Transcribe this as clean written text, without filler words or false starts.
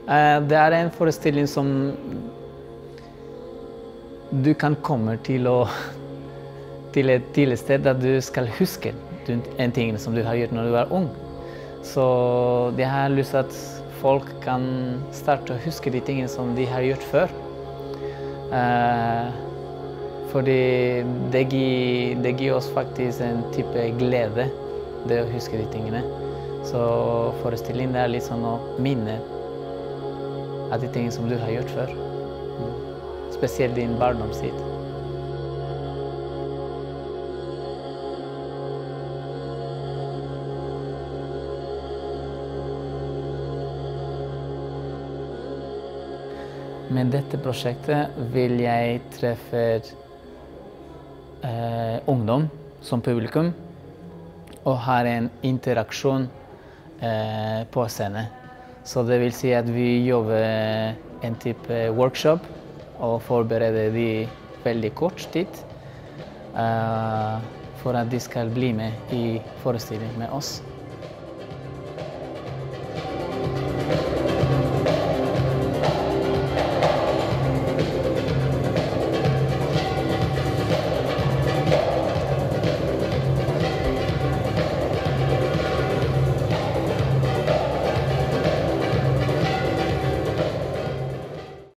Det en forestilling som du kan komme til et sted der du skal huske en ting som du har gjort når du var ung. Så jeg har lyst til at folk kan starte å huske de tingene som de har gjort før. Fordi det gir oss faktisk en type glede, det å huske de tingene. Så forestillingen er litt sånn å minne av de tingene som du har gjort før. Spesielt din barndomstid. Med dette prosjektet vil jeg treffe ungdom som publikum og har en interaksjon på scenen. Så det vil si at vi jobber en type workshop og forbereder de veldig kort tid for at de skal bli med i forestillingen med oss.